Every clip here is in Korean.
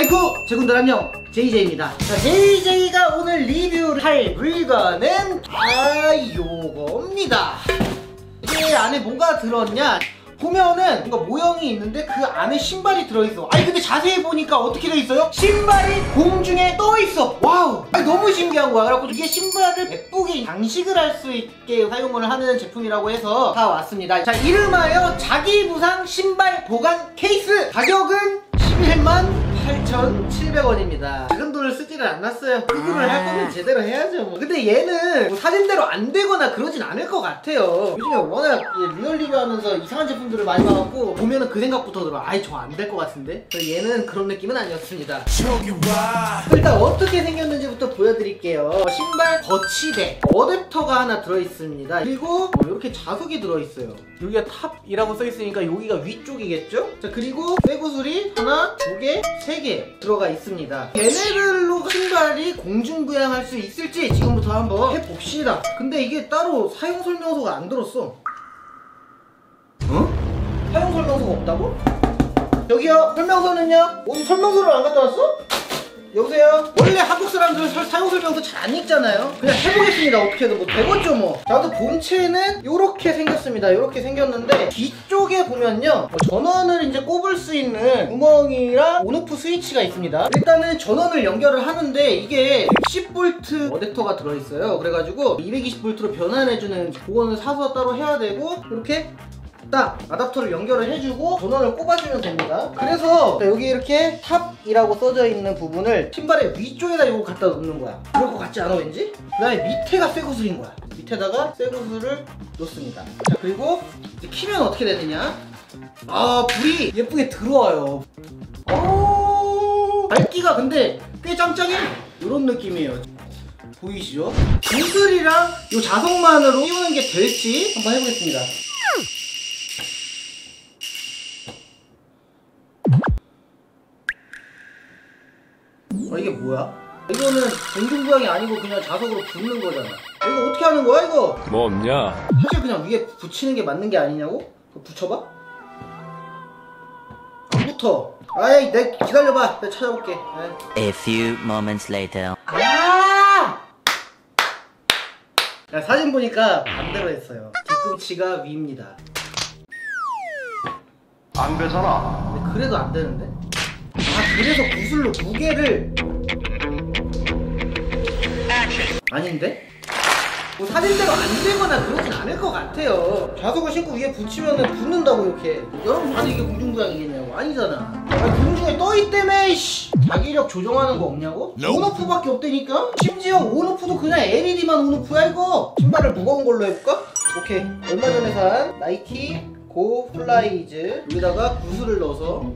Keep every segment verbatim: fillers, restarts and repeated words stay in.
아이쿠 제군들 안녕, 제이제이입니다. 자, 제이제이가 오늘 리뷰를 할 물건은 아 요겁니다. 이게 안에 뭐가 들었냐, 보면은 뭔가 모형이 있는데 그 안에 신발이 들어있어. 아니 근데 자세히 보니까 어떻게 돼 있어요? 신발이 공중에 떠 있어. 와우, 아니 너무 신기한 거야. 그래갖고 이게 신발을 예쁘게 장식을 할 수 있게 사용을 하는 제품이라고 해서 다 왔습니다. 자, 이름하여 자기부상 신발 보관 케이스. 가격은 십일만 팔천칠백 원입니다. 작은 돈을 쓰지를 않았어요. 리뷰를 할 거면 제대로 해야죠 뭐. 근데 얘는 뭐 사진대로 안 되거나 그러진 않을 것 같아요. 요즘에 워낙 리얼 리뷰하면서 이상한 제품들을 많이 봐갖고 보면은 그 생각부터 들어. 아이 저 안 될 것 같은데. 얘는 그런 느낌은 아니었습니다. 일단 어떻게 생겼는지부터 보여드릴게요. 신발 거치대 어댑터가 하나 들어있습니다. 그리고 이렇게 자석이 들어있어요. 여기가 탑이라고 써있으니까 여기가 위쪽이겠죠? 자, 그리고 쇠구슬이 하나, 두 개, 세 개 들어가 있습니다. 얘네들로 신발이 공중부양할 수 있을지 지금부터 한번 해봅시다. 근데 이게 따로 사용 설명서가 안 들었어. 어? 사용 설명서가 없다고? 여기요, 설명서는요? 어디 설명서를 안 갖다 놨어? 여보세요? 원래 한국 사람들은 사용 설명서 잘 안 읽잖아요. 그냥 해보겠습니다. 어떻게든 뭐 되겠죠 뭐. 나도 본체는 이렇게 생겼습니다. 이렇게 생겼는데 뒤쪽에 보면요, 뭐 전원을 이제 꼽을 수 있는 구멍이랑 온오프 스위치가 있습니다. 일단은 전원을 연결을 하는데 이게 백십 볼트 어댑터가 들어있어요. 그래가지고 이백이십 볼트로 변환해주는 그거는 사서 따로 해야 되고, 이렇게 딱 아답터를 연결을 해주고 전원을 꼽아주면 됩니다. 그래서 여기 이렇게 탑이라고 써져 있는 부분을 신발의 위쪽에다 이거 갖다 놓는 거야. 그럴 것 같지 않아 왠지? 그 다음에 밑에가 쇠구슬인 거야. 밑에다가 쇠구슬을 놓습니다. 자, 그리고 이제 키면 어떻게 되느냐, 아 불이 예쁘게 들어와요. 오, 밝기가 근데 꽤 짱짱해. 이런 느낌이에요. 보이시죠? 구슬이랑 이 자석만으로 띄우는 게 될지 한번 해보겠습니다. 아, 이게 뭐야? 이거는 공중부양이 아니고 그냥 자석으로 붙는 거잖아. 이거 어떻게 하는 거야 이거? 뭐 없냐? 사실 그냥 위에 붙이는 게 맞는 게 아니냐고? 그거 붙여봐? 안 붙어. 아이, 내 기다려봐. 내가 찾아볼게. 아이. A few moments later. 아! 야, 사진 보니까 반대로 했어요. 뒤꿈치가 위입니다. 안 되잖아. 근데 그래도 안 되는데? 아, 그래서 구슬로 무게를 아닌데? 뭐 사진대로 안 되거나 그러진 않을 것 같아요. 자석을 신고 위에 붙이면은 붙는다고 이렇게. 여러분 봐도 이게 공중부양이겠냐고. 아니잖아. 아니, 공중에 떠있다며 씨. 자기력 조정하는 거 없냐고? 온오프밖에 없다니까? 심지어 온오프도 그냥 엘이디만 온오프야 이거. 신발을 무거운 걸로 해볼까? 오케이, 얼마 전에 산 나이키 고 플라이즈 여기다가 구슬을 넣어서.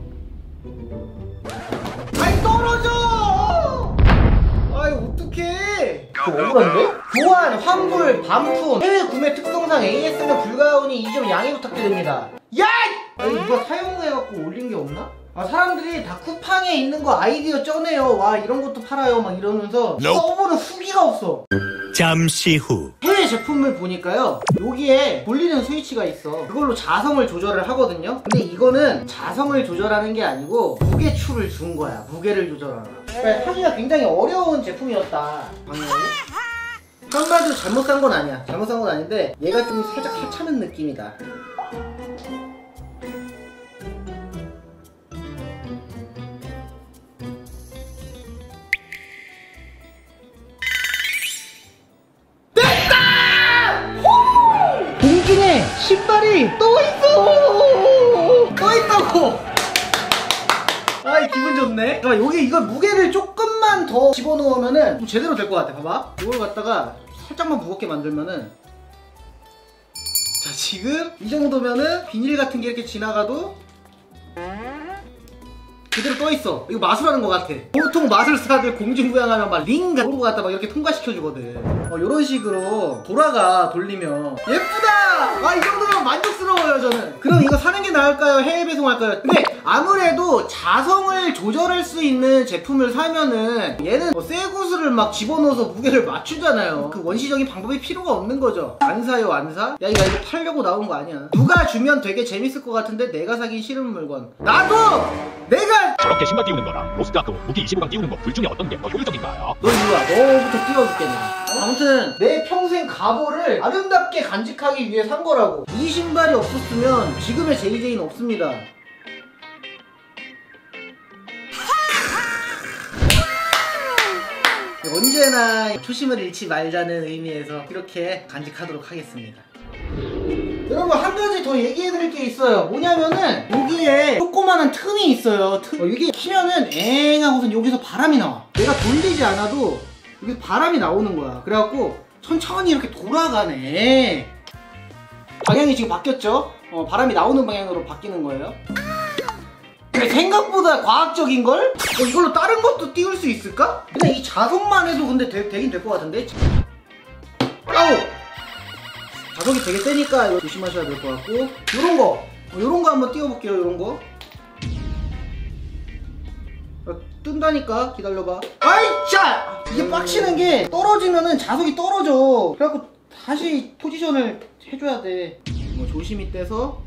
아이 떨어져! 아이 어떡해. 그거 억울한데? 교환, 환불, 반품, 해외 구매 특성상 에이에스는 불가하오니 이 점 양해 부탁드립니다. 야! 아니 누가 사용해갖고 올린 게 없나? 아, 사람들이 다 쿠팡에 있는 거 아이디어 쩌네요. 와 이런 것도 팔아요 막 이러면서 써보는 후기가 없어. 잠시 후 해외 제품을 보니까요, 여기에 돌리는 스위치가 있어. 그걸로 자성을 조절을 하거든요. 근데 이거는 자성을 조절하는 게 아니고 무게추를 준 거야. 무게를 조절하라. 그러니까 하기가 굉장히 어려운 제품이었다 방향이. 한마디로 잘못 산 건 아니야. 잘못 산 건 아닌데 얘가 좀 살짝 하찮은 느낌이다. 공중에 신발이 떠있어! 떠있다고! 아이 기분 좋네. 잠깐만, 여기 이거 무게를 조금만 더 집어넣으면은 좀 제대로 될 것 같아. 봐봐, 이걸 갖다가 살짝만 무겁게 만들면은, 자 지금 이 정도면은 비닐 같은 게 이렇게 지나가도 그대로 떠있어. 이거 마술하는 것 같아. 보통 마술사들 공중부양하면 막 링 같은 거 갖다 막 이렇게 통과시켜주거든. 어, 이런 식으로 돌아가 돌리면 예쁘다! 아, 이 정도면 만족스러워요 저는. 그럼 이거 사는 게 나을까요? 해외 배송할까요? 근데 아무래도 자성을 조절할 수 있는 제품을 사면은 얘는 뭐 쇠구슬을 막 집어넣어서 무게를 맞추잖아요. 그 원시적인 방법이 필요가 없는 거죠. 안 사요 안 사? 야 이거 이거 팔려고 나온 거 아니야. 누가 주면 되게 재밌을 것 같은데 내가 사긴 싫은 물건. 나도! 내가 저렇게 신발 띄우는 거랑 로스트 아크 무기 이십오 강 띄우는 거 둘 중에 어떤 게 더 효율적인가요? 너 이리 와. 너부터 띄워줄게 내가. 아무튼 내 평생 가보를 아름답게 간직하기 위해 산 거라고. 이 신발이 없었으면 지금의 제이제이는 없습니다. 언제나 초심을 잃지 말자는 의미에서 이렇게 간직하도록 하겠습니다. 여러분, 한 가지 더 얘기해드릴 게 있어요. 뭐냐면은 여기에 조그마한 틈이 있어요. 틈. 어, 이게 키면은 엥 하고선 여기서 바람이 나와. 내가 돌리지 않아도 여기서 바람이 나오는 거야. 그래갖고 천천히 이렇게 돌아가네. 방향이 지금 바뀌었죠? 어, 바람이 나오는 방향으로 바뀌는 거예요. 근데 생각보다 과학적인걸? 어, 이걸로 다른 것도 띄울 수 있을까? 그냥 이 자석만 해도 근데 되, 되긴 될 것 같은데? 아우! 자석이 되게 세니까 이거 조심하셔야 될 것 같고, 요런 거! 어, 요런 거 한번 띄워볼게요, 요런 거. 어, 뜬다니까? 기다려봐. 아이, 자! 이게 빡치는 게 떨어지면은 자석이 떨어져. 그래갖고 다시 포지션을 해줘야 돼. 뭐 조심히 떼서.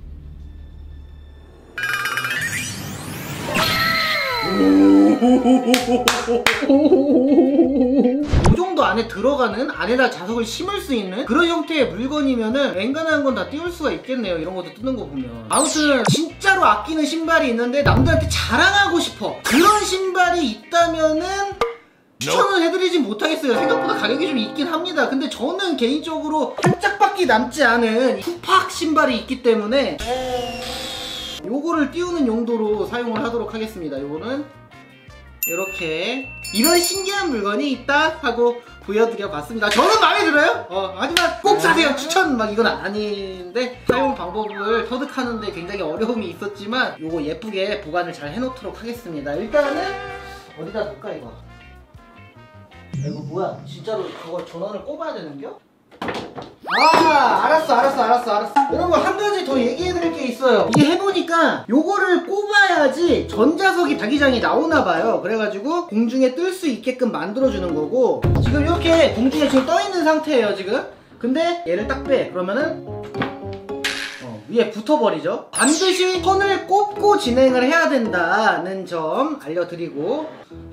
이 정도 안에 들어가는, 안에다 자석을 심을 수 있는 그런 형태의 물건이면은 웬간한 건 다 띄울 수가 있겠네요. 이런 것도 뜯는 거 보면. 아무튼 진짜로 아끼는 신발이 있는데 남들한테 자랑하고 싶어, 그런 신발이 있다면은 추천을 해드리진 못하겠어요. 생각보다 가격이 좀 있긴 합니다. 근데 저는 개인적으로 한 짝밖에 남지 않은 투팍 신발이 있기 때문에 요거를 띄우는 용도로 사용을 하도록 하겠습니다. 요거는 이렇게 이런 신기한 물건이 있다 하고 보여드려 봤습니다. 저는 마음에 들어요. 어, 하지만 꼭 사세요. 추천 막 이건 아닌데, 사용 방법을 터득하는데 굉장히 어려움이 있었지만 요거 예쁘게 보관을 잘 해놓도록 하겠습니다. 일단은 어디다 놓을까 이거? 이거 뭐야? 진짜로 그거 전원을 꼽아야 되는겨? 아, 알았어 알았어 알았어 알았어. 여러분, 한 가지 더 얘기해드릴 게 있어요. 이게 해보니까 요거를 꼽아야지 전자석이 자기장이 나오나봐요. 그래가지고 공중에 뜰 수 있게끔 만들어주는 거고, 지금 이렇게 공중에 지금 떠있는 상태예요 지금. 근데 얘를 딱 빼. 그러면은 어, 위에 붙어버리죠. 반드시 선을 꼽고 진행을 해야 된다는 점 알려드리고,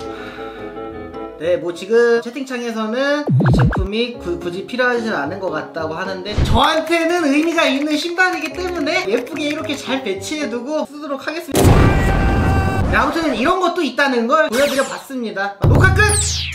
네, 뭐 지금 채팅창에서는 이 제품이 구, 굳이 필요하진 않은 것 같다고 하는데, 저한테는 의미가 있는 신발이기 때문에 예쁘게 이렇게 잘 배치해두고 쓰도록 하겠습니다. 네, 아무튼 이런 것도 있다는 걸 보여드려 봤습니다. 녹화 끝!